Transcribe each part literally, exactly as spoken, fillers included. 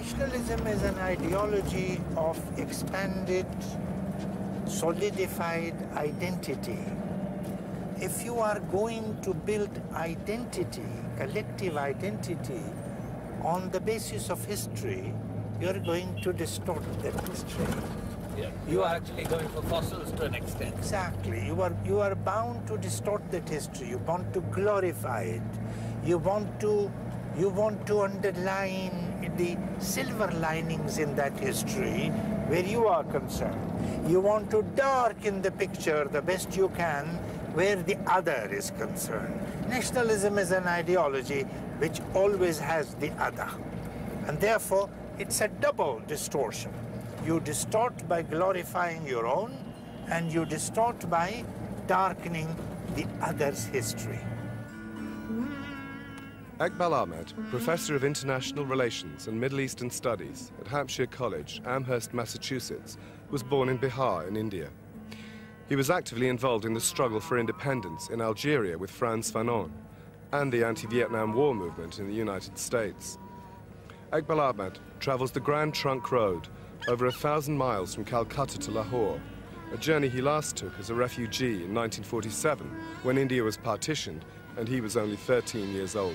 Nationalism is an ideology of expanded, solidified identity. If you are going to build identity, collective identity, on the basis of history, you're going to distort that history. Yeah, you, you are actually going for fossils to an extent. Exactly. You are, you are bound to distort that history. You want to glorify it. You want to, you want to underline the silver linings in that history where you are concerned. You want to darken the picture the best you can where the other is concerned. Nationalism is an ideology which always has the other. And therefore, it's a double distortion. You distort by glorifying your own, and you distort by darkening the other's history. Eqbal Ahmad, Professor of International Relations and Middle Eastern Studies at Hampshire College, Amherst, Massachusetts, was born in Bihar in India. He was actively involved in the struggle for independence in Algeria with Frantz Fanon and the anti-Vietnam War movement in the United States. Eqbal Ahmad travels the Grand Trunk Road over a thousand miles from Calcutta to Lahore, a journey he last took as a refugee in nineteen forty-seven when India was partitioned and he was only thirteen years old.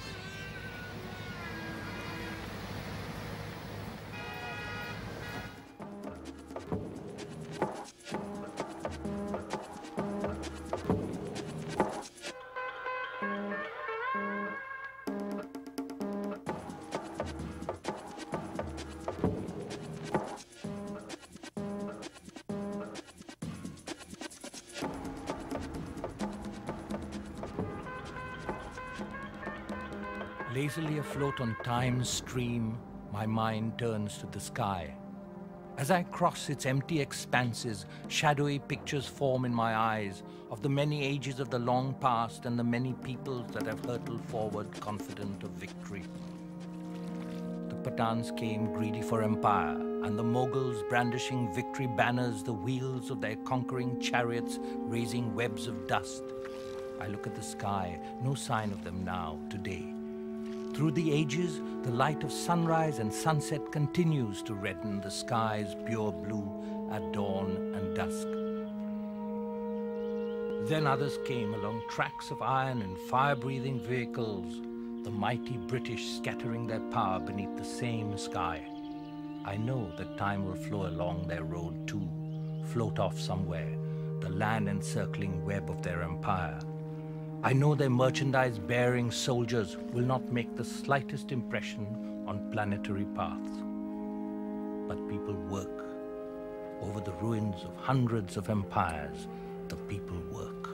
Lazily afloat on time's stream, my mind turns to the sky. As I cross its empty expanses, shadowy pictures form in my eyes of the many ages of the long past and the many peoples that have hurtled forward confident of victory. The Pathans came greedy for empire, and the Mughals brandishing victory banners, the wheels of their conquering chariots raising webs of dust. I look at the sky, no sign of them now, today. Through the ages, the light of sunrise and sunset continues to redden the sky's pure blue at dawn and dusk. Then others came along tracks of iron and fire-breathing vehicles, the mighty British scattering their power beneath the same sky. I know that time will flow along their road too, float off somewhere, the land-encircling web of their empire. I know their merchandise-bearing soldiers will not make the slightest impression on planetary paths. But people work. Over the ruins of hundreds of empires, the people work.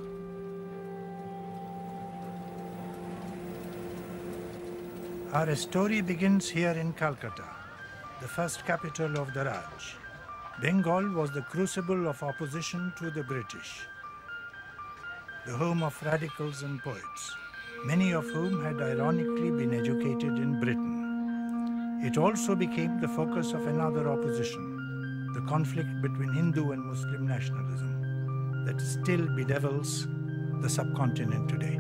Our story begins here in Calcutta, the first capital of the Raj. Bengal was the crucible of opposition to the British, the home of radicals and poets, many of whom had ironically been educated in Britain. It also became the focus of another opposition, the conflict between Hindu and Muslim nationalism that still bedevils the subcontinent today.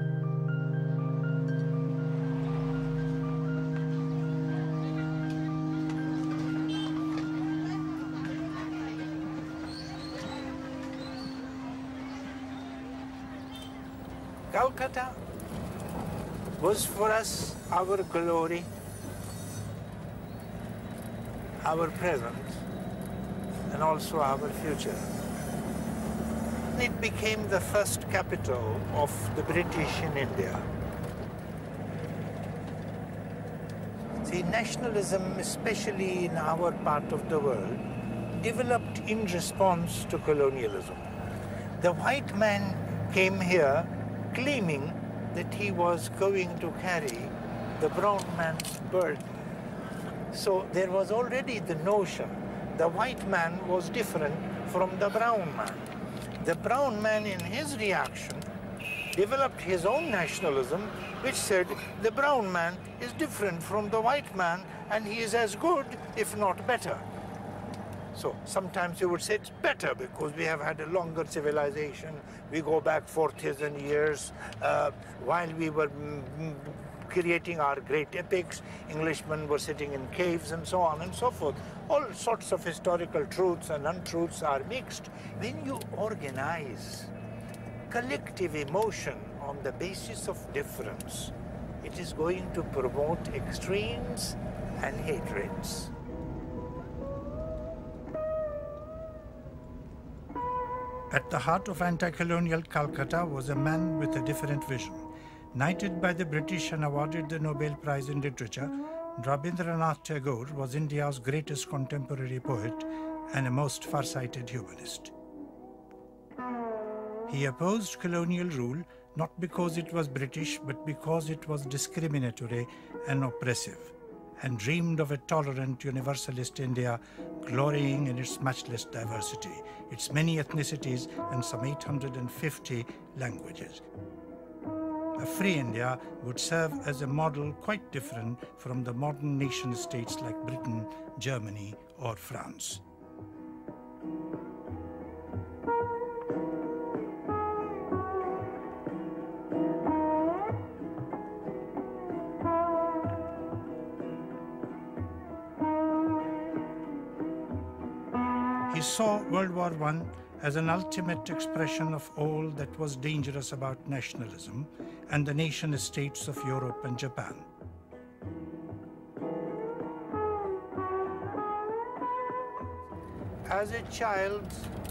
Calcutta was for us our glory, our present, and also our future. It became the first capital of the British in India. See, nationalism, especially in our part of the world, developed in response to colonialism. The white man came here claiming that he was going to carry the brown man's burden. So there was already the notion the white man was different from the brown man. The brown man, in his reaction, developed his own nationalism, which said the brown man is different from the white man and he is as good, if not better. So sometimes you would say it's better because we have had a longer civilization. We go back four thousand years. Uh, while we were creating our great epics. Englishmen were sitting in caves and so on and so forth. All sorts of historical truths and untruths are mixed. When you organize collective emotion on the basis of difference, it is going to promote extremes and hatreds. At the heart of anti-colonial Calcutta was a man with a different vision. Knighted by the British and awarded the Nobel Prize in Literature, Rabindranath Tagore was India's greatest contemporary poet and a most far-sighted humanist. He opposed colonial rule not because it was British, but because it was discriminatory and oppressive, and dreamed of a tolerant universalist India glorying in its matchless diversity, its many ethnicities and some eight hundred fifty languages. A free India would serve as a model quite different from the modern nation states like Britain, Germany, or France. He saw World War One as an ultimate expression of all that was dangerous about nationalism and the nation-states of Europe and Japan. As a child,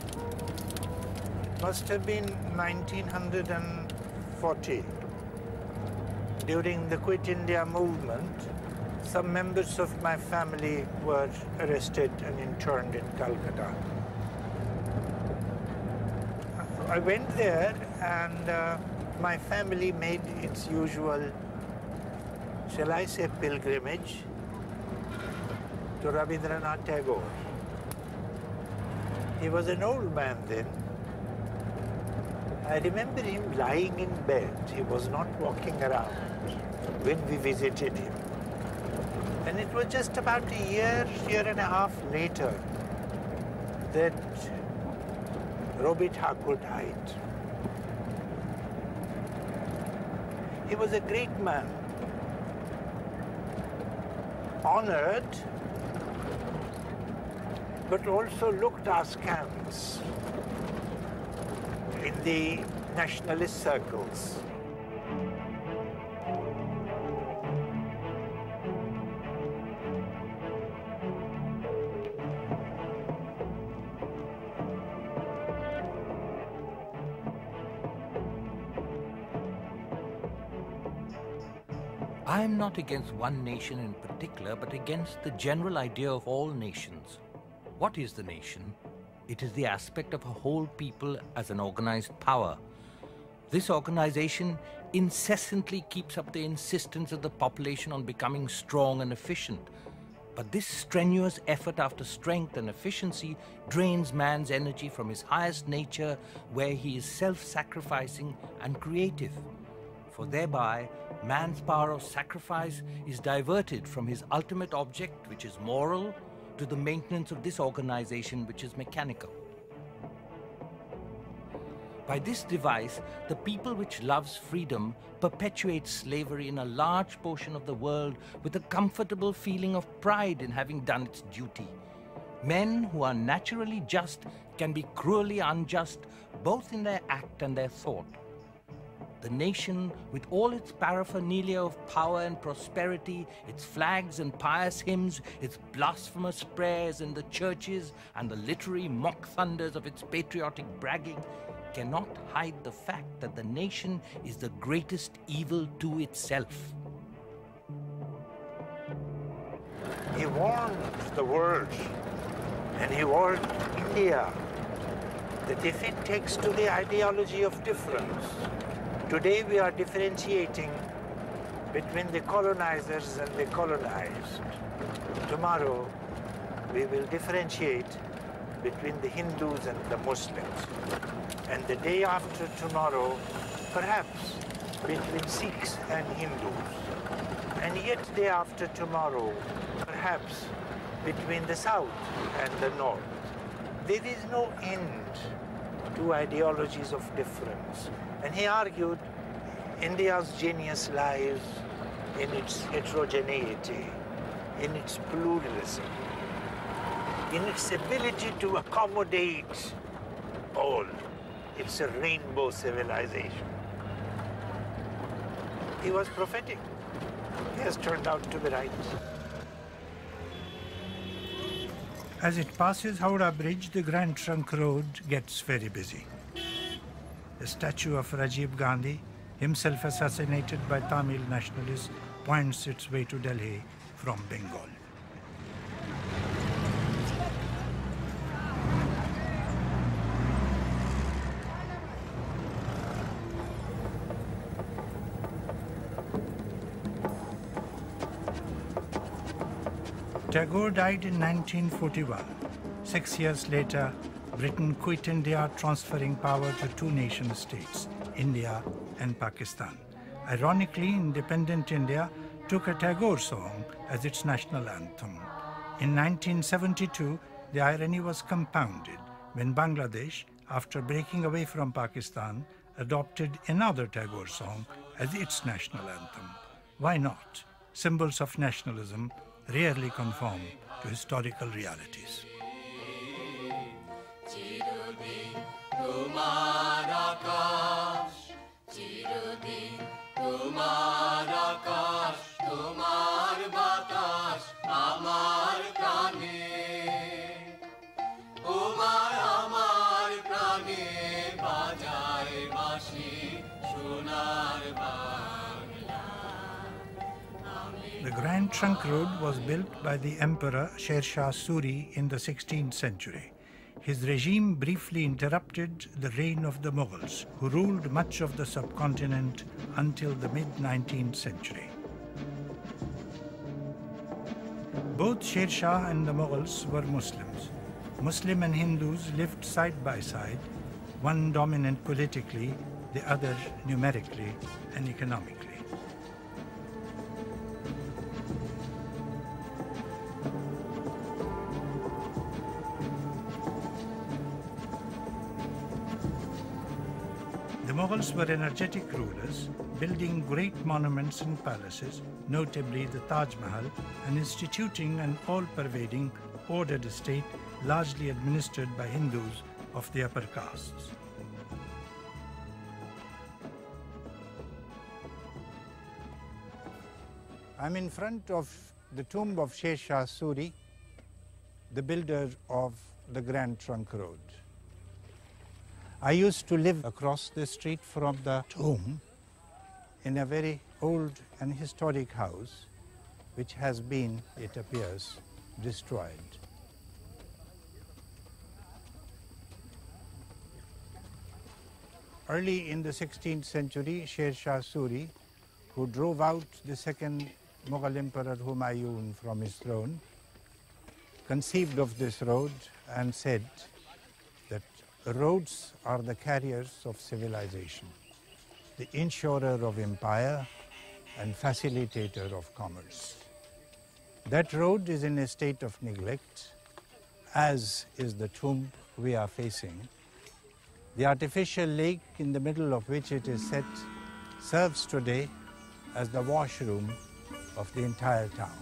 must have been nineteen forty, during the Quit India movement, some members of my family were arrested and interned in Calcutta. I went there and uh, my family made its usual, shall I say, pilgrimage to Rabindranath Tagore. He was an old man then. I remember him lying in bed. He was not walking around when we visited him. And it was just about a year, year and a half later that Robi Thakur died. He was a great man, honored, but also looked askance in the nationalist circles. I am not against one nation in particular, but against the general idea of all nations. What is the nation? It is the aspect of a whole people as an organized power. This organization incessantly keeps up the insistence of the population on becoming strong and efficient. But this strenuous effort after strength and efficiency drains man's energy from his highest nature, where he is self-sacrificing and creative. For thereby, man's power of sacrifice is diverted from his ultimate object, which is moral, to the maintenance of this organization, which is mechanical. By this device, the people which loves freedom perpetuates slavery in a large portion of the world with a comfortable feeling of pride in having done its duty. Men who are naturally just can be cruelly unjust, both in their act and their thought. The nation, with all its paraphernalia of power and prosperity, its flags and pious hymns, its blasphemous prayers in the churches, and the literary mock thunders of its patriotic bragging, cannot hide the fact that the nation is the greatest evil to itself. He warned the world, and he warned India, that if it takes to the ideology of difference, today we are differentiating between the colonizers and the colonized. Tomorrow we will differentiate between the Hindus and the Muslims. And the day after tomorrow, perhaps between Sikhs and Hindus. And yet day after tomorrow, perhaps between the South and the North. There is no end to ideologies of difference. And he argued, India's genius lies in its heterogeneity, in its pluralism, in its ability to accommodate all. It's a rainbow civilization. He was prophetic. He has turned out to be right. As it passes Howrah Bridge, the Grand Trunk Road gets very busy. The statue of Rajiv Gandhi, himself assassinated by Tamil nationalists, points its way to Delhi from Bengal. Tagore died in nineteen forty-one. Six years later, Britain quit India, transferring power to two nation states, India and Pakistan. Ironically, independent India took a Tagore song as its national anthem. In nineteen seventy-two, the irony was compounded when Bangladesh, after breaking away from Pakistan, adopted another Tagore song as its national anthem. Why not? Symbols of nationalism rarely conform to historical realities. The Grand Trunk Road was built by the Emperor Sher Shah Suri in the sixteenth century. His regime briefly interrupted the reign of the Mughals, who ruled much of the subcontinent until the mid nineteenth century. Both Sher Shah and the Mughals were Muslims. Muslim and Hindus lived side by side, one dominant politically, the other numerically and economically. The Mughals were energetic rulers, building great monuments and palaces, notably the Taj Mahal, and instituting an all-pervading, ordered state largely administered by Hindus of the upper castes. I'm in front of the tomb of Sher Shah Suri, the builder of the Grand Trunk Road. I used to live across the street from the tomb in a very old and historic house, which has been, it appears, destroyed. Early in the sixteenth century, Sher Shah Suri, who drove out the second Mughal Emperor Humayun from his throne, conceived of this road and said that roads are the carriers of civilization, the insurer of empire and facilitator of commerce. That road is in a state of neglect, as is the tomb we are facing. The artificial lake in the middle of which it is set serves today as the washroom of the entire town.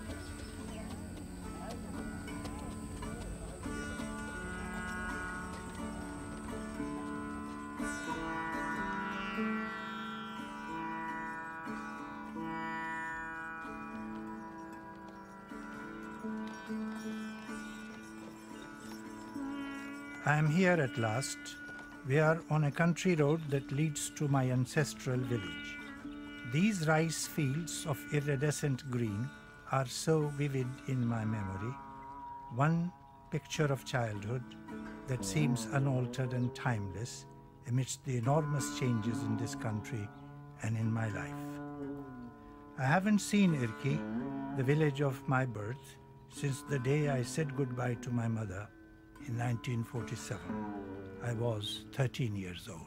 I am here at last. We are on a country road that leads to my ancestral village. These rice fields of iridescent green are so vivid in my memory. One picture of childhood that seems unaltered and timeless amidst the enormous changes in this country and in my life. I haven't seen Irki, the village of my birth, since the day I said goodbye to my mother in nineteen forty-seven. I was thirteen years old.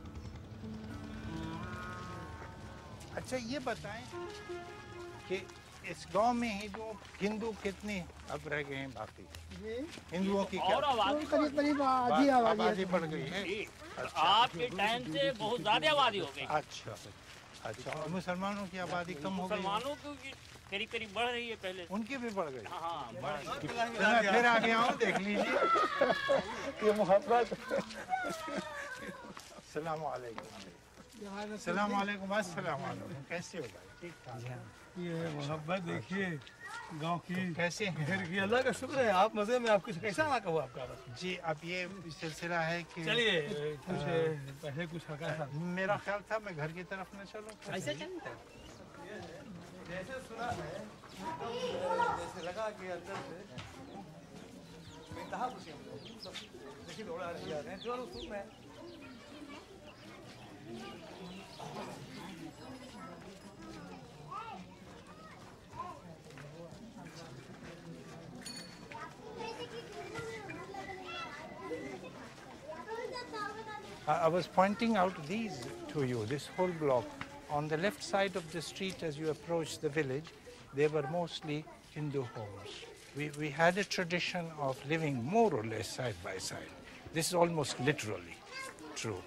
अच्छा ये बताएं कि इस गांव में हिंदू हिंदू कितने अब रह गए हैं बाकी हिंदुओं की क्या करीब करीब आधी आबादी बढ़ गई है आपके टाइम से बहुत ज्यादा आबादी हो गई। अच्छा अच्छा और मुसलमानों की आबादी कम हो गई मुसलमानों की करीब करीब बढ़ रही है पहले उनकी भी बढ़ गई हाँ बढ़ रही है। मैं फिर आ गया हूँ देख लीजिए ये मोहब्बत सलाम अलैकुम सलाम अलैकुम अस्सलाम वालेकुम कैसे हो भाई ठीक ठाक ये मोहब्बत देखिए गांव की कैसे हैं फिर की अल्लाह का शुक्र है आप मजे में आपको कैसा आका हुआ आपका जी अब ये सिलसिला है कि चलिए कुछ पहले कुछ हल्का सा मेरा ख्याल था मैं घर की तरफ न चलूं ऐसे चलता जैसे सुना है जैसे लगा कि अंदर से बेतहा खुशी हम लोग सब देखिए दौड़ा आ रहे हैं जो लोग सुन रहे हैं I was pointing out these to you, this whole block. On the left side of the street as you approach the village, they were mostly Hindu homes. We, we had a tradition of living more or less side by side. This is almost literally true.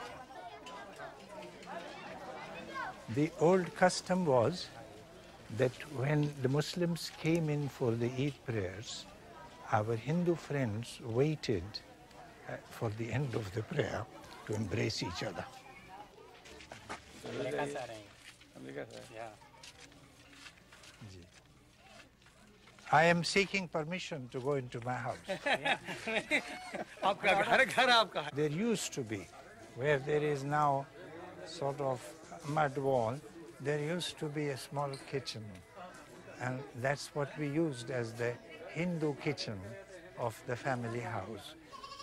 The old custom was that when the Muslims came in for the Eid prayers, our Hindu friends waited uh, for the end of the prayer to embrace each other. I am seeking permission to go into my house. There used to be, where there is now sort of mud wall, there used to be a small kitchen. And that's what we used as the Hindu kitchen of the family house.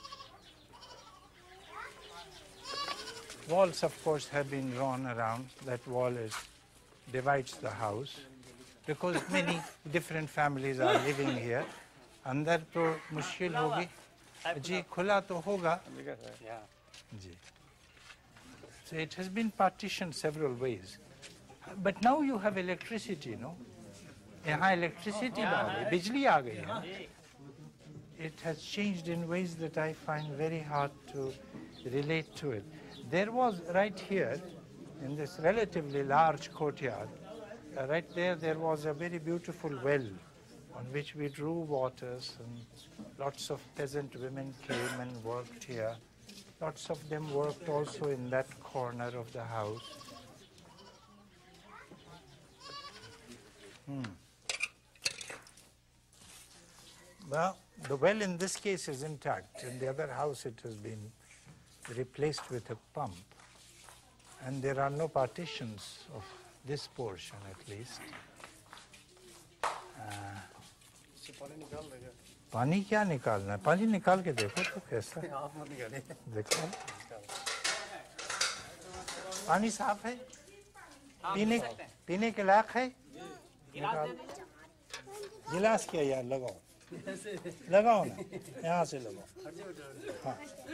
Walls, of course, have been drawn around. That wall is, divides the house because many different families are living here. अंदर तो मुश्किल होगी जी खुला तो होगा जी. So it has been partitioned several ways. But now you have electricity, no? यहाँ electricity आ गई, बिजली आ गई है. It has changed in ways that I find very hard to relate to it. There was right here, in this relatively large courtyard, uh, right there, there was a very beautiful well on which we drew waters, and lots of peasant women came and worked here. Lots of them worked also in that corner of the house. Hmm. Well, the well in this case is intact. In the other house it has been replaced with a pump. And there are no partitions of this portion at least. Uh, पानी क्या निकालना है? पानी निकाल के देखो तो कैसा देखो पानी साफ है पीने पीने के लायक है गिलास क्या यार लगाओ लगाओ ना यहाँ से लगाओ हाँ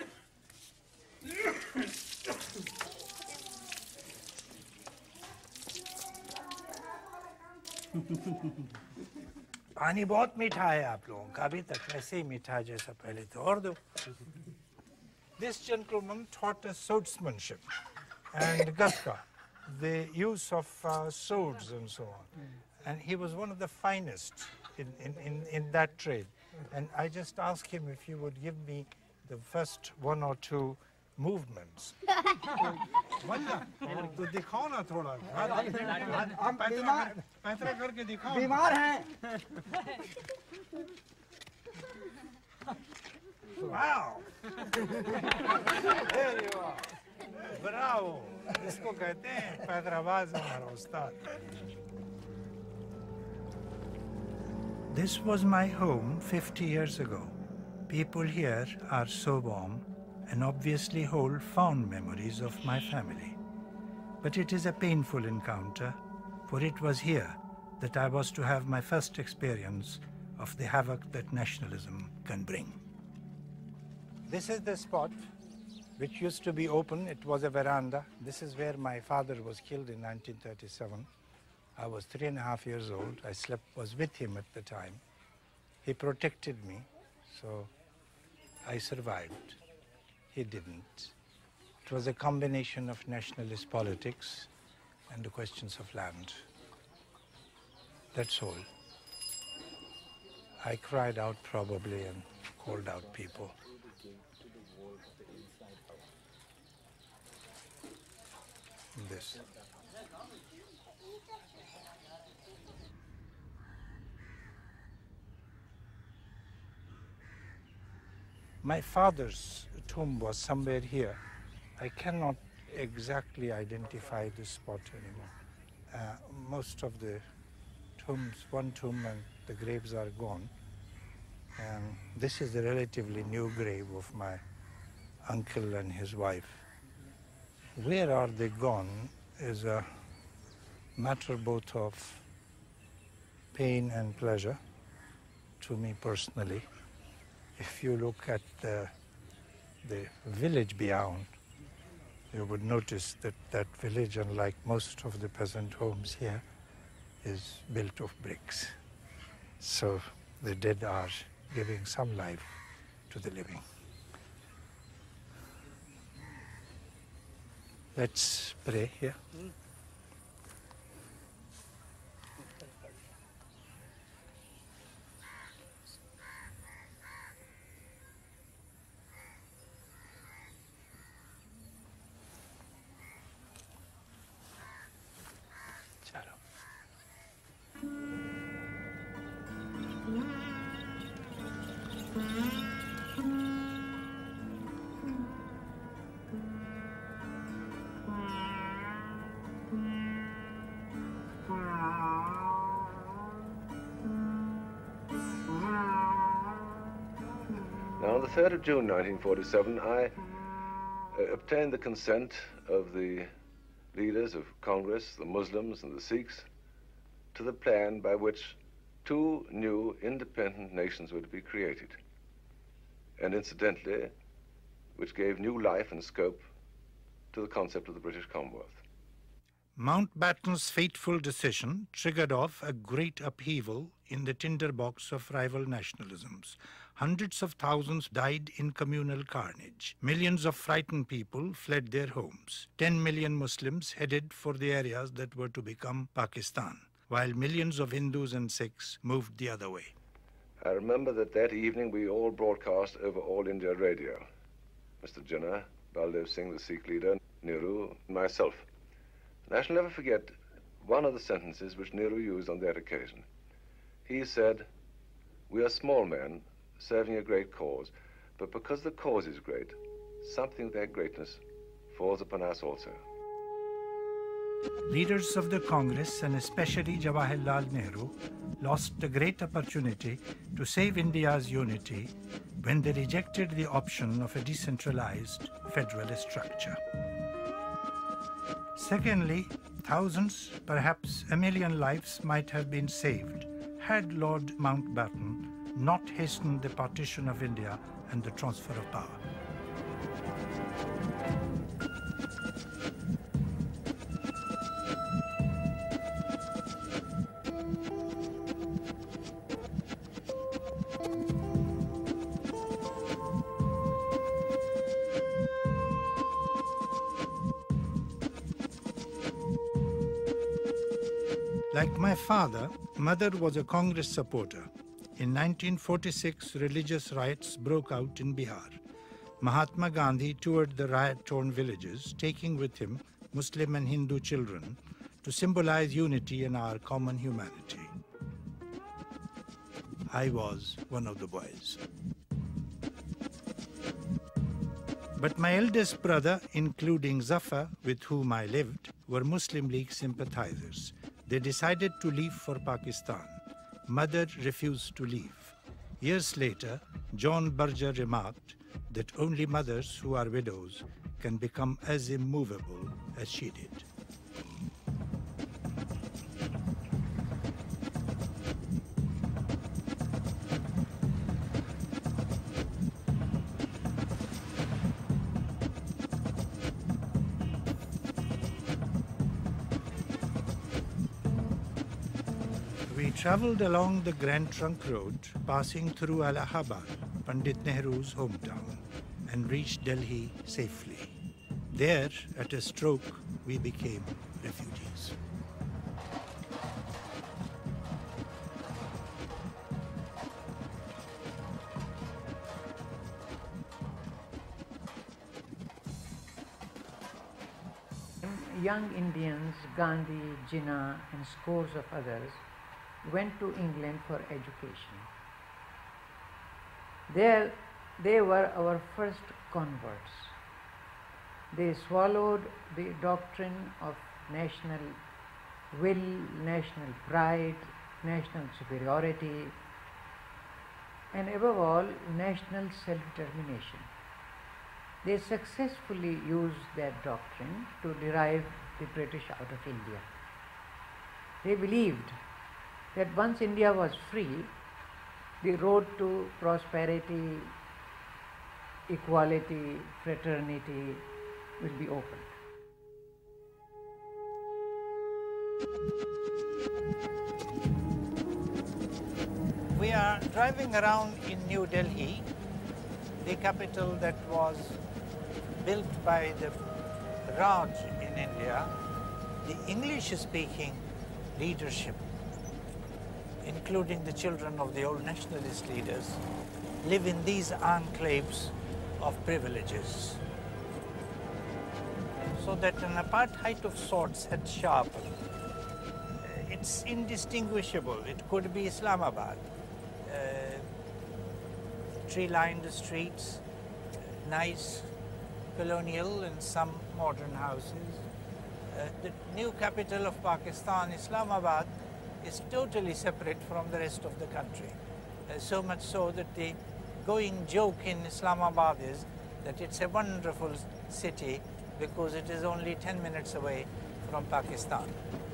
पानी बहुत मीठा है आप लोगों का अभी तक ऐसे ही मीठा जैसा पहले तो और दो. This gentleman taught us swordsmanship and gafka, the use of uh, swords and so on. And he was one of the finest in, in, in, in that trade. And I just asked him if he would give me the first one or two movements. तो दिखाओ ना थोड़ा हम पैतरा करके दिखाओ बीमार हैं wow there you are bravo इसको कहते हैं पैतराबाज हमारा उस्ताद. This was my home fifty years ago. People here are so warm and obviously hold fond memories of my family. But it is a painful encounter, for it was here that I was to have my first experience of the havoc that nationalism can bring. This is the spot which used to be open. It was a veranda. This is where my father was killed in nineteen thirty-seven. I was three and a half years old. I slept, was with him at the time. He protected me, so I survived. He didn't. It was a combination of nationalist politics and the questions of land. That's all. I cried out probably and called out people. This. My father's tomb was somewhere here. I cannot exactly identify the spot anymore. Uh, most of the tombs, one tomb and the graves are gone. And this is a relatively new grave of my uncle and his wife. Where are they gone is a matter both of pain and pleasure to me personally. If you look at the, the village beyond, you would notice that that village, unlike most of the peasant homes here, is built of bricks. So the dead are giving some life to the living. Let's pray here. Mm. On the third of June nineteen forty-seven, I uh, obtained the consent of the leaders of Congress, the Muslims and the Sikhs, to the plan by which two new independent nations were to be created, and incidentally, which gave new life and scope to the concept of the British Commonwealth. Mountbatten's fateful decision triggered off a great upheaval in the tinderbox of rival nationalisms. Hundreds of thousands died in communal carnage. Millions of frightened people fled their homes. Ten million Muslims headed for the areas that were to become Pakistan, while millions of Hindus and Sikhs moved the other way. I remember that that evening we all broadcast over All India Radio. Mister Jinnah, Baldev Singh, the Sikh leader, Nehru, and myself. And I shall never forget one of the sentences which Nehru used on that occasion. He said, "We are small men serving a great cause, but because the cause is great, something of that greatness falls upon us also." Leaders of the Congress, and especially Jawaharlal Nehru, lost a great opportunity to save India's unity when they rejected the option of a decentralized federalist structure. Secondly, thousands, perhaps a million lives might have been saved had Lord Mountbatten not hastened the partition of India and the transfer of power. Like my father, Mother was a Congress supporter. In nineteen forty-six, religious riots broke out in Bihar. Mahatma Gandhi toured the riot-torn villages, taking with him Muslim and Hindu children to symbolize unity in our common humanity. I was one of the boys. But my eldest brother, including Zafar, with whom I lived, were Muslim League sympathizers. They decided to leave for Pakistan. Mother refused to leave. Years later, John Berger remarked that only mothers who are widows can become as immovable as she did. We traveled along the Grand Trunk Road, passing through Allahabad, Pandit Nehru's hometown, and reached Delhi safely. There, at a stroke, we became refugees. Young Indians, Gandhi, Jinnah, and scores of others went to England for education. There, they were our first converts. They swallowed the doctrine of national will, national pride, national superiority, and above all, national self-determination. They successfully used that doctrine to drive the British out of India. They believed that once India was free, the road to prosperity, equality, fraternity will be opened. We are driving around in New Delhi, the capital that was built by the Raj in India. The English-speaking leadership, including the children of the old nationalist leaders, live in these enclaves of privileges. So that an apartheid of sorts had sharpened. It's indistinguishable. It could be Islamabad. Uh, tree-lined streets, nice colonial and some modern houses. Uh, the new capital of Pakistan, Islamabad, is totally separate from the rest of the country. Uh, so much so that the going joke in Islamabad is that it's a wonderful city because it is only ten minutes away from Pakistan.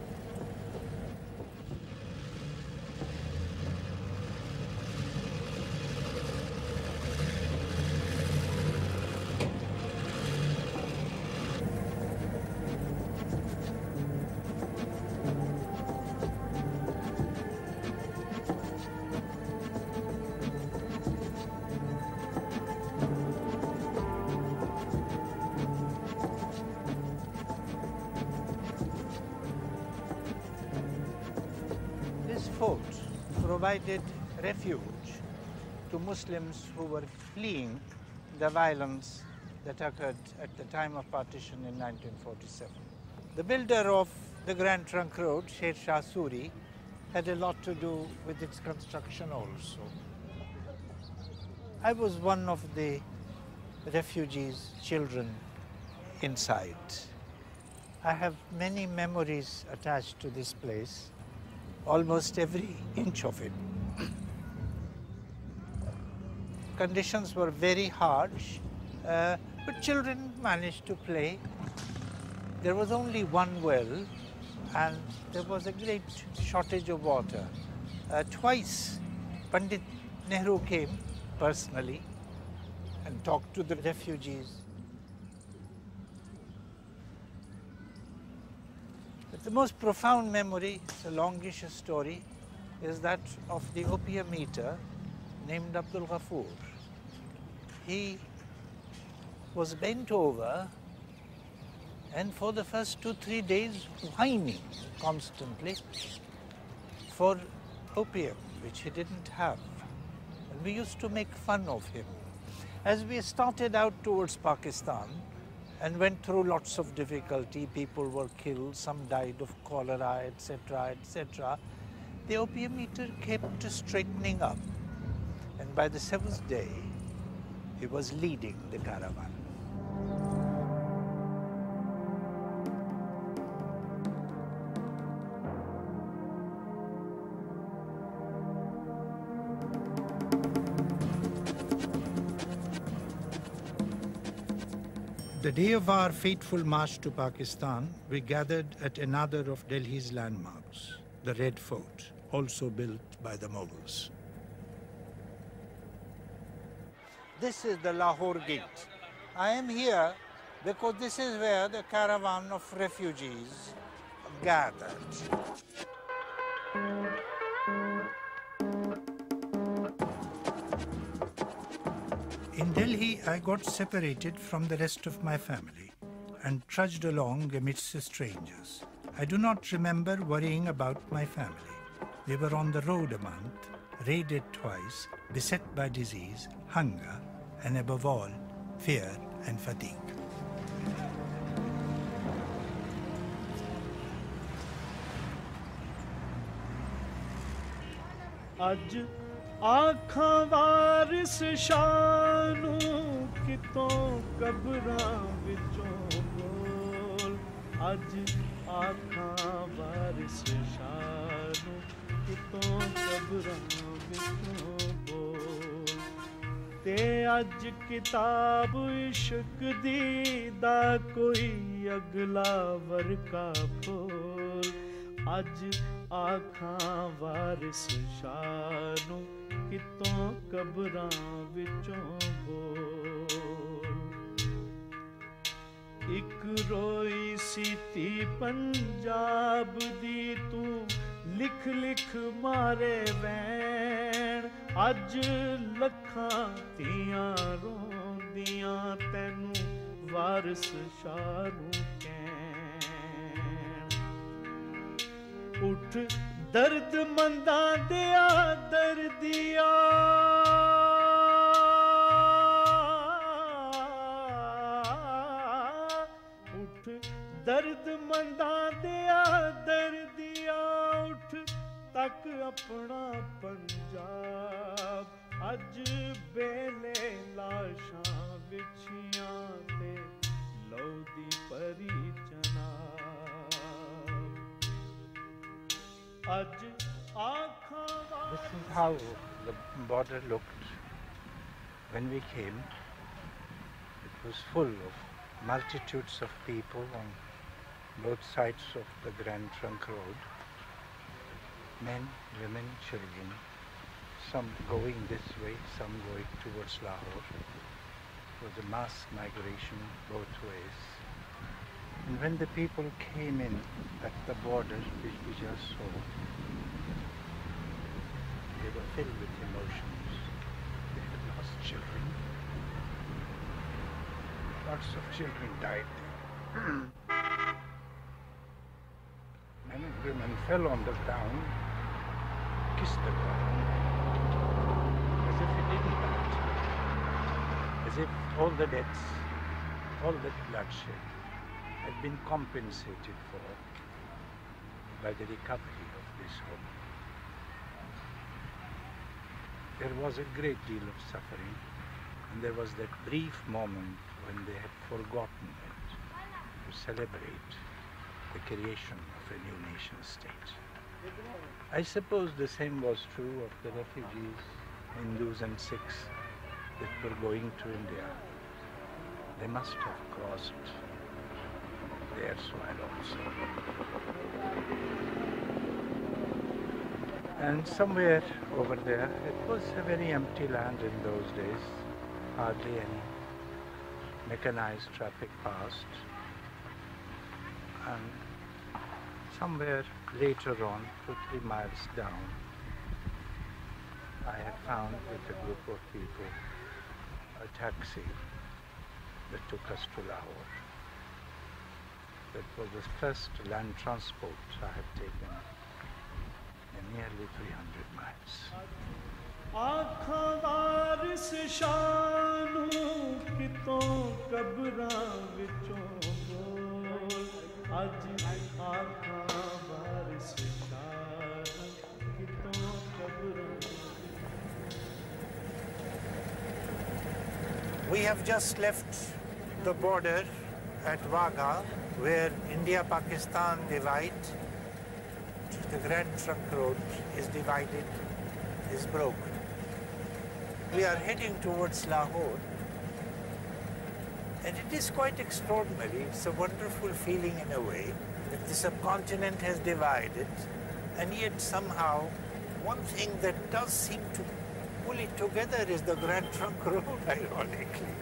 Provided refuge to Muslims who were fleeing the violence that occurred at the time of partition in nineteen forty-seven. The builder of the Grand Trunk Road, Sher Shah Suri, had a lot to do with its construction also. I was one of the refugees' children inside. I have many memories attached to this place. Almost every inch of it. Conditions were very harsh, uh, but children managed to play. There was only one well, and there was a great shortage of water. Uh, twice, Pandit Nehru came personally and talked to the refugees. But the most profound memory, it's a longish story, is that of the opium eater named Abdul Ghafoor. He was bent over and for the first two, three days whining constantly for opium, which he didn't have. And we used to make fun of him. As we started out towards Pakistan, and went through lots of difficulty. People were killed, some died of cholera, et cetera, et cetera. The opium eater kept straightening up. And by the seventh day, he was leading the caravan. The day of our fateful march to Pakistan, we gathered at another of Delhi's landmarks, the Red Fort, also built by the Mughals. This is the Lahore gate. I am here because this is where the caravan of refugees gathered. In Delhi, I got separated from the rest of my family and trudged along amidst strangers. I do not remember worrying about my family. We were on the road a month, raided twice, beset by disease, hunger, and above all, fear and fatigue. ਅੱਜ ਆਖਾਂ ਵਾਰਿਸ ਸ਼ਾਹ ਨੂੰ ਕਿਤੋਂ ਕਬਰਾਂ ਵਿੱਚੋਂ ਬੋਲ ਅੱਜ ਆਖਾਂ ਵਾਰਿਸ ਸ਼ਾਹ ਨੂੰ ਕਿਤੋਂ ਕਬਰਾਂ ਵਿੱਚੋਂ ਬੋਲ ਤੇ ਅੱਜ ਕਿਤਾਬ ਇਸ਼ਕ ਦੀ ਦਾ ਕੋਈ ਅਗਲਾ ਵਰਕਾ ਫੋਲ ਅੱਜ ਆਖਾਂ ਵਾਰਿਸ ਸ਼ਾਹ ਨੂੰ ਕਿਤੋਂ ਕਬਰਾਂ ਵਿੱਚੋਂ ਬੋਲ ਇੱਕ ਰੋਈ ਸੀ ਧੀ ਪੰਜਾਬ ਦੀ ਤੂੰ ਲਿਖ ਲਿਖ ਮਾਰੇ ਵੈਣ ਅੱਜ ਲੱਖਾਂ ਧੀਆਂ ਰੋਂਦੀਆਂ ਤੈਨੂੰ ਵਾਰਿਸ ਸ਼ਾਹ ਨੂੰ ਉੱਠ ਦਰਦ ਮੰਦਾਂ ਦਿਆ ਦਰਦੀਆ ਉੱਠ ਦਰਦ ਮੰਦਾਂ ਦਿਆ ਦਰਦੀਆ ਉੱਠ ਤੱਕ ਆਪਣਾ ਪੰਜਾਬ ਅੱਜ ਬੇਲੇ ਲਾਸ਼ਾਂ ਵਿਛੀਆਂ ਤੇ ਲਹੂ ਦੀ ਪਰੀ This is how the border looked when we came. It was full of multitudes of people on both sides of the Grand Trunk Road. Men, women, children, some going this way, some going towards Lahore. It was a mass migration both ways. And when the people came in at the border, which we just saw, they were filled with emotions. They had lost children. Lots of children died there. Men and women fell on the ground, kissed the ground, as if it didn't matter, as if all the deaths, all the bloodshed had been compensated for by the recovery of this home. There was a great deal of suffering, and there was that brief moment when they had forgotten it to celebrate the creation of a new nation state. I suppose the same was true of the refugees, Hindus and Sikhs that were going to India. They must have crossed their soil also. And somewhere over there, it was a very empty land in those days, hardly any mechanized traffic passed. And somewhere later on, two, three miles down, I had found with a group of people a taxi that took us to Lahore. That was the first land transport I had taken in nearly three hundred miles. ਆਖਾਂ ਵਾਰਿਸ ਸ਼ਾਹ ਨੂੰ ਕਿਤੋਂ ਕਬਰਾਂ ਵਿੱਚੋਂ ਬੋਲ ਅੱਜ ਆਖਾਂ ਵਾਰਿਸ ਸ਼ਾਹ ਨੂੰ ਕਿਤੋਂ ਕਬਰਾਂ We have just left the border at Wagha, where India-Pakistan divide, the Grand Trunk Road is divided, is broken. We are heading towards Lahore, and it is quite extraordinary. It's a wonderful feeling in a way that the subcontinent has divided, and yet somehow one thing that does seem to pull it together is the Grand Trunk Road, ironically.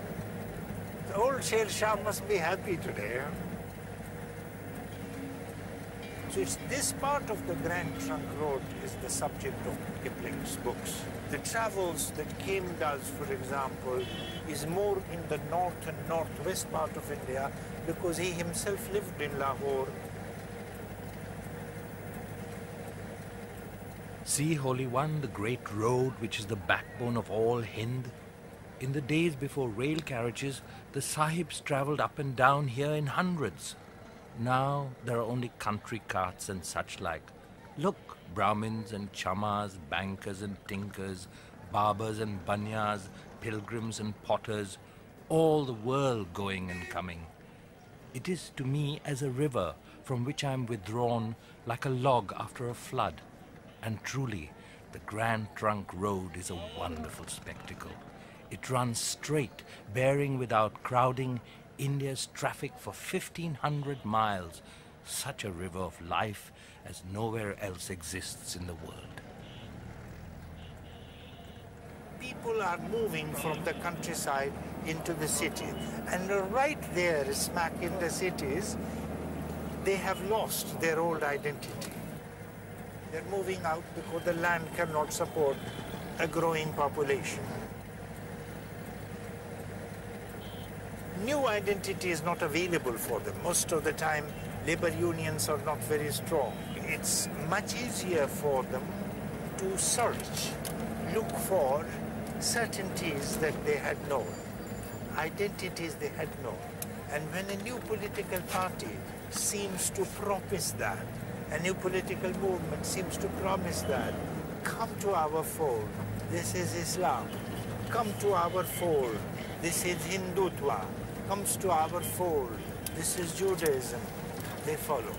The old Sher Shah must be happy today. Huh? So it's this part of the Grand Trunk Road is the subject of Kipling's books. The travels that Kim does, for example, is more in the north and northwest part of India because he himself lived in Lahore. See, Holy One, the great road which is the backbone of all Hind. In the days before rail carriages, the sahibs travelled up and down here in hundreds. Now there are only country carts and such like. Look, Brahmins and chamas, bankers and tinkers, barbers and banyas, pilgrims and potters, all the world going and coming. It is to me as a river from which I am withdrawn like a log after a flood. And truly, the Grand Trunk Road is a wonderful spectacle. It runs straight, bearing without crowding India's traffic for fifteen hundred miles, such a river of life as nowhere else exists in the world. People are moving from the countryside into the city, and right there, smack in the cities, they have lost their old identity. They're moving out because the land cannot support a growing population. New identity is not available for them. Most of the time, labor unions are not very strong. It's much easier for them to search, look for certainties that they had known, identities they had known. And when a new political party seems to promise that, a new political movement seems to promise that, come to our fold, this is Islam. Come to our fold, this is Hindutva. Comes to our fold, this is Judaism. They follow.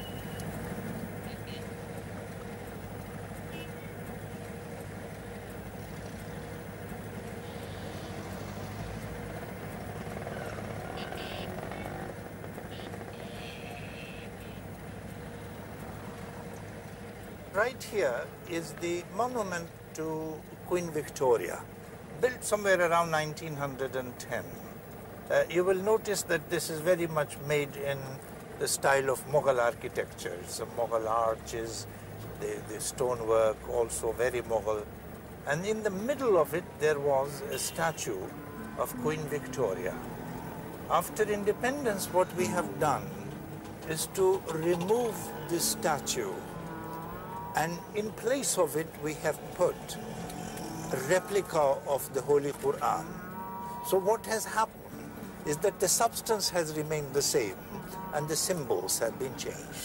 Right here is the monument to Queen Victoria, built somewhere around nineteen ten. Uh, you will notice that this is very much made in the style of Mughal architecture. Some Mughal arches, the, the stonework also very Mughal. And in the middle of it, there was a statue of Queen Victoria. After independence, what we have done is to remove this statue, and in place of it, we have put a replica of the Holy Quran. So what has happened is that the substance has remained the same and the symbols have been changed.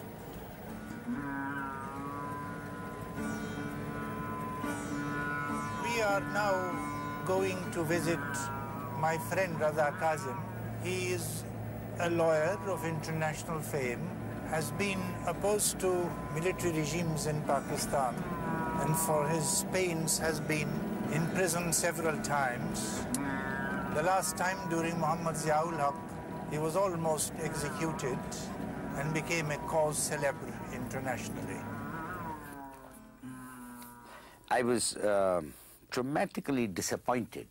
We are now going to visit my friend Raza Kazim. He is a lawyer of international fame, has been opposed to military regimes in Pakistan, and for his pains has been in prison several times. The last time during Muhammad Ziaul Haq, he was almost executed and became a cause célèbre internationally. I was uh, dramatically disappointed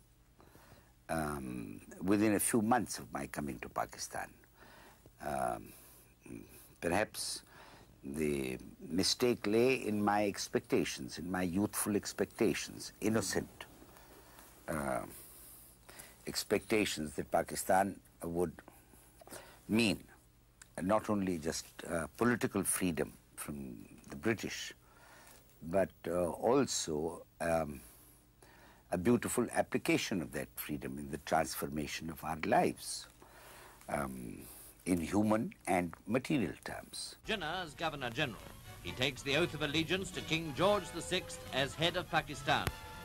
um, within a few months of my coming to Pakistan. Um, perhaps the mistake lay in my expectations, in my youthful expectations, innocent uh, expectations that Pakistan would mean not only just uh, political freedom from the British, but uh, also um, a beautiful application of that freedom in the transformation of our lives um, in human and material terms. Jinnah as Governor General. He takes the oath of allegiance to King George the Sixth as head of Pakistan.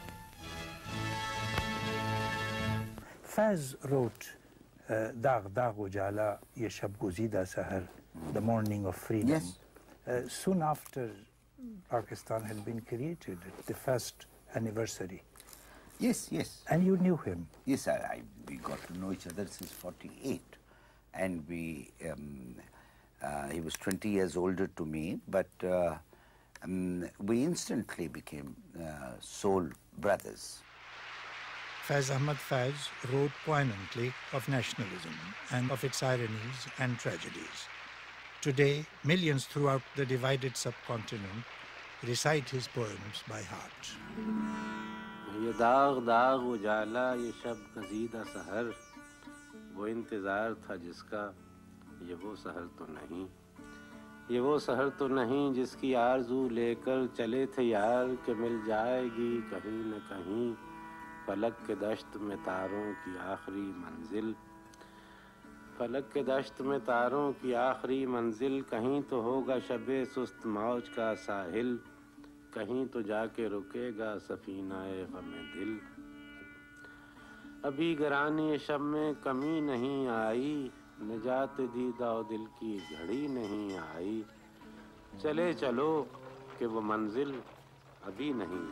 Faz wrote Dagh Dagh Ujala Ye Shab Guzida Sahar, the morning of freedom. Yes. Uh, soon after Pakistan had been created, the first anniversary. Yes, yes. And you knew him? Yes, I, I, we got to know each other since forty-eight. And we, um, uh, he was twenty years older to me, but uh, um, we instantly became uh, soul brothers. Faiz Ahmad Faiz wrote poignantly of nationalism and of its ironies and tragedies. Today, millions throughout the divided subcontinent recite his poems by heart. ये दाग दाग उजाला ये शब गजीदा सहर वो इंतज़ार था जिसका ये वो सहर तो नहीं ये वो सहर तो नहीं जिसकी आरज़ू लेकर चले थे यार कि मिल जाएगी कहीं न कहीं फलक के दश्त में तारों की आखिरी मंजिल फलक के दश्त में तारों की आखिरी मंजिल कहीं तो होगा शबे सुस्त मौज का साहिल कहीं तो जाके रुकेगा सफीनाए ग़मे दिल अभी गरानी शब में कमी नहीं आई निजात दीदा दिल की घड़ी नहीं आई चले चलो कि वो मंजिल अभी नहीं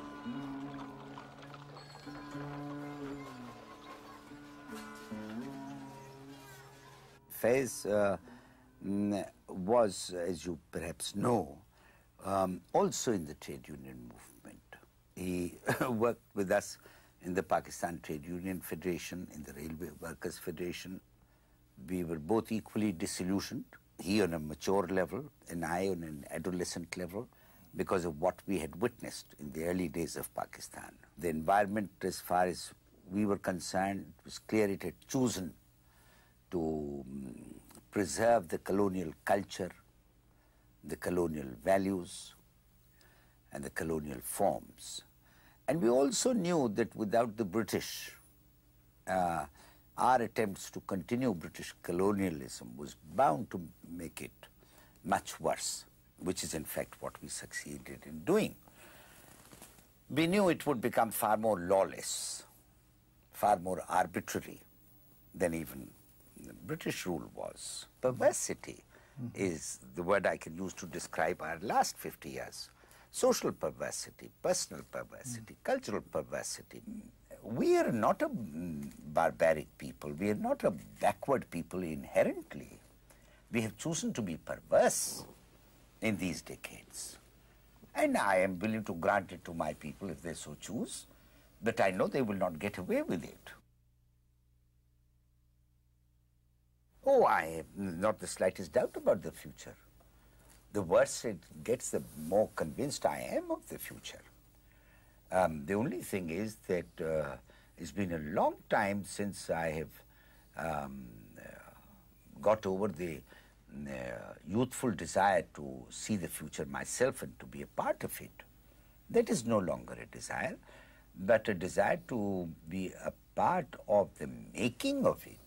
Faiz uh, was, as you perhaps know, um, also in the trade union movement. He worked with us in the Pakistan Trade Union Federation, in the Railway Workers Federation. We were both equally disillusioned, he on a mature level and I on an adolescent level, because of what we had witnessed in the early days of Pakistan. The environment, as far as we were concerned, it was clear it had chosen to preserve the colonial culture, the colonial values, and the colonial forms. And we also knew that without the British, uh, our attempts to continue British colonialism was bound to make it much worse, which is in fact what we succeeded in doing. We knew it would become far more lawless, far more arbitrary than even the British rule was. Perversity mm-hmm. is the word I can use to describe our last fifty years. Social perversity, personal perversity, mm. cultural perversity. We are not a barbaric people. We are not a backward people inherently. We have chosen to be perverse in these decades. And I am willing to grant it to my people if they so choose, but I know they will not get away with it. Oh, I have not the slightest doubt about the future. The worse it gets, the more convinced I am of the future. Um, the only thing is that uh, it's been a long time since I have um, uh, got over the uh, youthful desire to see the future myself and to be a part of it. That is no longer a desire, but a desire to be a part of the making of it.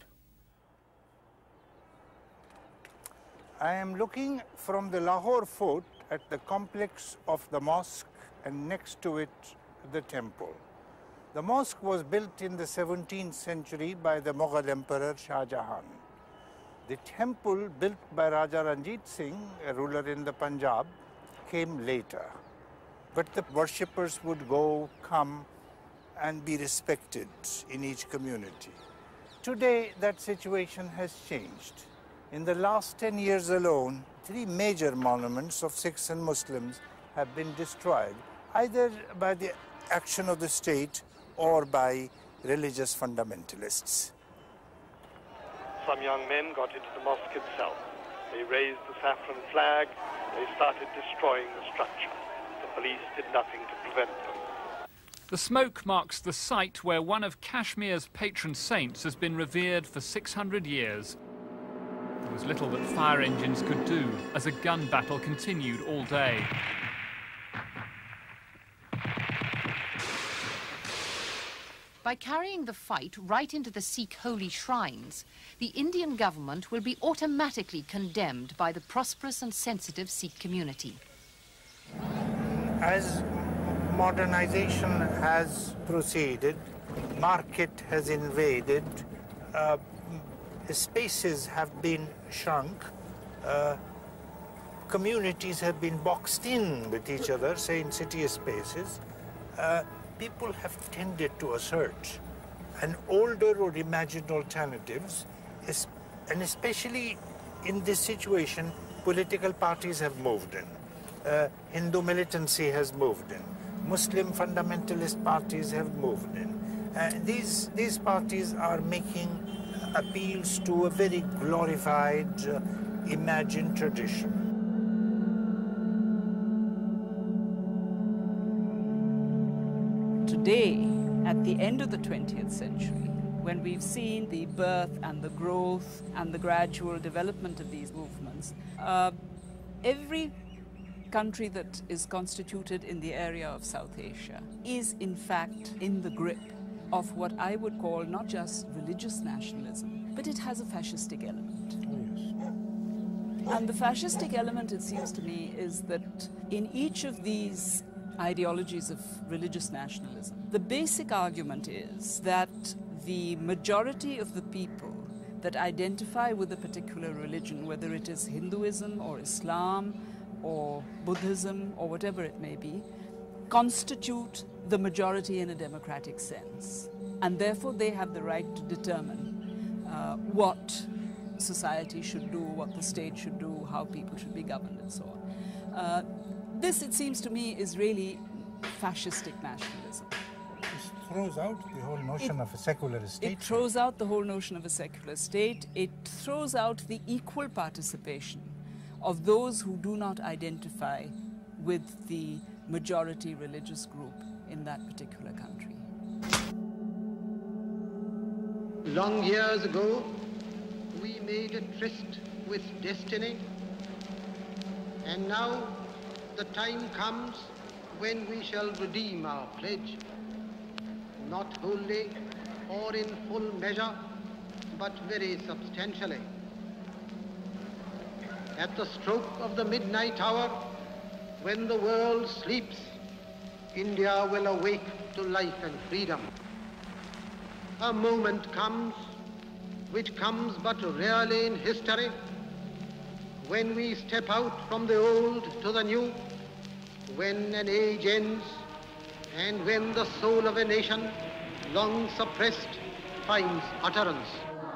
I am looking from the Lahore fort at the complex of the mosque and next to it the temple. The mosque was built in the seventeenth century by the Mughal Emperor Shah Jahan. The temple built by Raja Ranjit Singh, a ruler in the Punjab, came later. But the worshippers would go, come and be respected in each community. Today that situation has changed. In the last ten years alone, three major monuments of Sikhs and Muslims have been destroyed, either by the action of the state or by religious fundamentalists. Some young men got into the mosque itself. They raised the saffron flag. They started destroying the structure. The police did nothing to prevent them. The smoke marks the site where one of Kashmir's patron saints has been revered for six hundred years. There was little that fire engines could do as a gun battle continued all day. By carrying the fight right into the Sikh holy shrines, the Indian government will be automatically condemned by the prosperous and sensitive Sikh community. As modernization has proceeded, market has invaded, uh, spaces have been shrunk, uh, communities have been boxed in with each other, say in city spaces. Uh, people have tended to assert an older or imagined alternatives, and especially in this situation, political parties have moved in. Uh, Hindu militancy has moved in. Muslim fundamentalist parties have moved in. Uh, these, these parties are making appeals to a very glorified, uh, imagined tradition. Today, at the end of the twentieth century, when we've seen the birth and the growth and the gradual development of these movements, uh, every country that is constituted in the area of South Asia is in fact in the grip of what I would call not just religious nationalism, but it has a fascistic element. And the fascistic element, it seems to me, is that in each of these ideologies of religious nationalism, the basic argument is that the majority of the people that identify with a particular religion, whether it is Hinduism or Islam or Buddhism or whatever it may be, constitute the majority in a democratic sense. And therefore they have the right to determine uh, what society should do, what the state should do, how people should be governed, and so on. Uh, this, it seems to me, is really fascistic nationalism. It throws out the whole notion it, of a secular state. It throws out the whole notion of a secular state. It throws out the equal participation of those who do not identify with the majority religious group in that particular country. Long years ago, we made a tryst with destiny, and now the time comes when we shall redeem our pledge, not wholly or in full measure, but very substantially. At the stroke of the midnight hour, when the world sleeps, India will awake to life and freedom. A moment comes, which comes but rarely in history, when we step out from the old to the new, when an age ends, and when the soul of a nation, long suppressed, finds utterance.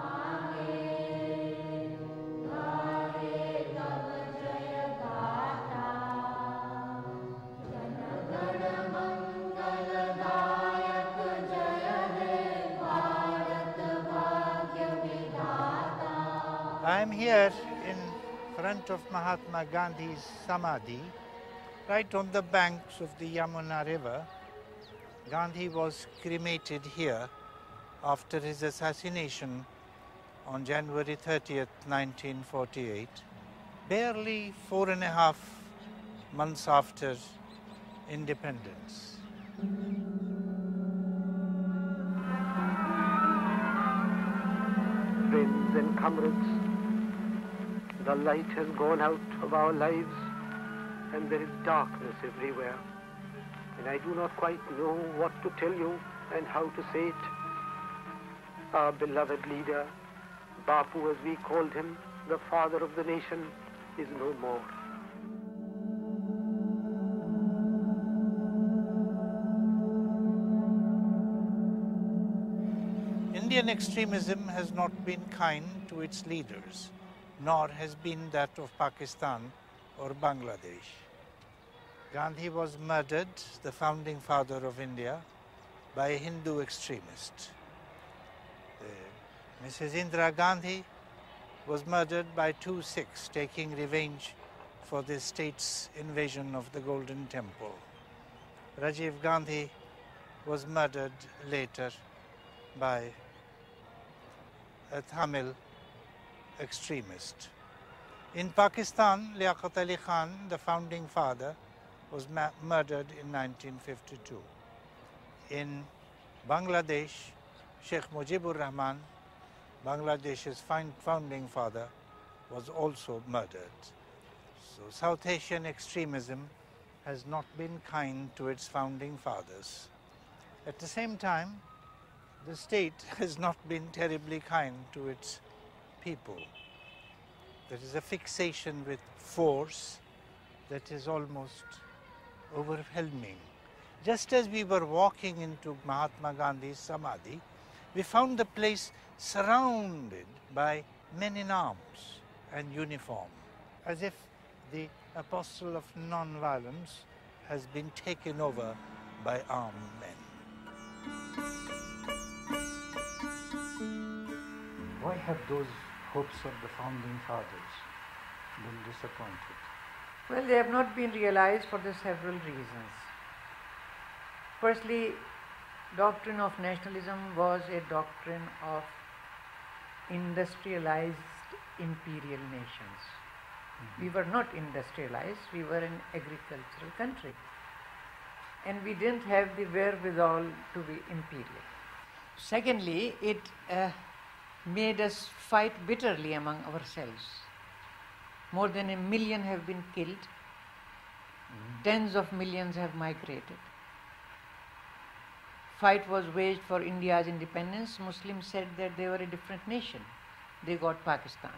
I am here in front of Mahatma Gandhi's Samadhi, right on the banks of the Yamuna River. Gandhi was cremated here after his assassination on January thirtieth, nineteen forty-eight, barely four and a half months after independence. Friends and comrades, the light has gone out of our lives, and there is darkness everywhere. And I do not quite know what to tell you and how to say it. Our beloved leader, Bapu as we called him, the father of the nation, is no more. Indian extremism has not been kind to its leaders, nor has been that of Pakistan or Bangladesh. Gandhi was murdered, the founding father of India, by a Hindu extremist. Uh, Missus Indira Gandhi was murdered by two Sikhs taking revenge for the state's invasion of the Golden Temple. Rajiv Gandhi was murdered later by a Tamil extremist. In Pakistan, Liaquat Ali Khan, the founding father, was murdered in nineteen fifty-two. In Bangladesh, Sheikh Mujibur Rahman, Bangladesh's founding father, was also murdered. So South Asian extremism has not been kind to its founding fathers. At the same time, the state has not been terribly kind to its people. There is a fixation with force that is almost overwhelming. Just as we were walking into Mahatma Gandhi's Samadhi, we found the place surrounded by men in arms and uniform, as if the apostle of non-violence has been taken over by armed men. Why have those hopes of the founding fathers been disappointed? Well, they have not been realized for the several reasons. Firstly, doctrine of nationalism was a doctrine of industrialized imperial nations. Mm-hmm. We were not industrialized, we were an agricultural country. And we didn't have the wherewithal to be imperial. Secondly, it uh, made us fight bitterly among ourselves. More than a million have been killed. Mm-hmm. Tens of millions have migrated. Fight was waged for India's independence. Muslims said that they were a different nation. They got Pakistan.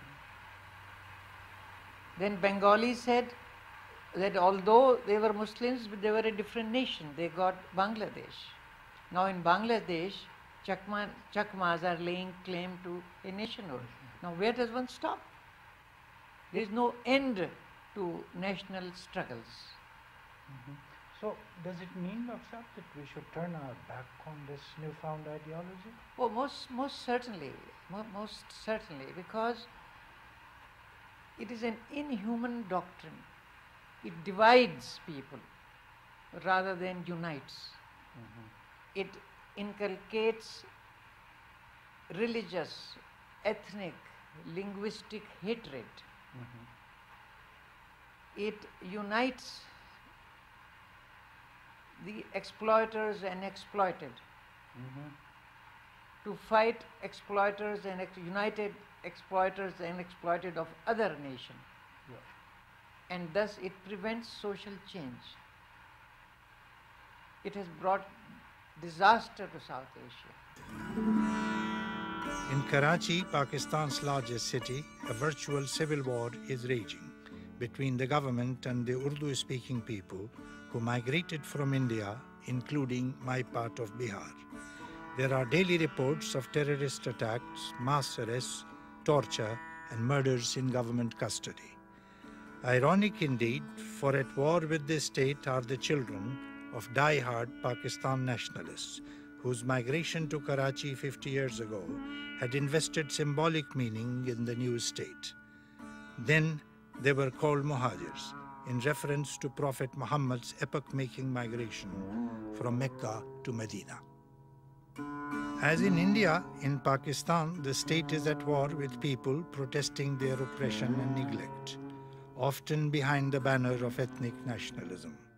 Then Bengalis said that although they were Muslims, but they were a different nation. They got Bangladesh. Now in Bangladesh, Chakma, Chakmas are laying claim to a nationhood. Now where does one stop? There is no end to national struggles. Mm-hmm. So does it mean, Doctor Sahab, that we should turn our back on this newfound ideology? Oh, most, most certainly, Mo most certainly, because it is an inhuman doctrine. It divides people rather than unites. Mm-hmm. It inculcates religious, ethnic, linguistic hatred. Mm-hmm. It unites the exploiters and exploited. Mm-hmm. To fight exploiters and ex united exploiters and exploited of other nation. Yeah. And thus it prevents social change. It has brought disaster to South Asia. In Karachi, Pakistan's largest city, a virtual civil war is raging between the government and the Urdu-speaking people who migrated from India, including my part of Bihar. There are daily reports of terrorist attacks, mass arrests, torture, and murders in government custody. Ironic indeed, for at war with this state are the children of die-hard Pakistan nationalists, whose migration to Karachi fifty years ago had invested symbolic meaning in the new state. Then they were called Muhajirs, in reference to Prophet Muhammad's epoch-making migration from Mecca to Medina. As in India, in Pakistan, the state is at war with people protesting their oppression and neglect, often behind the banner of ethnic nationalism.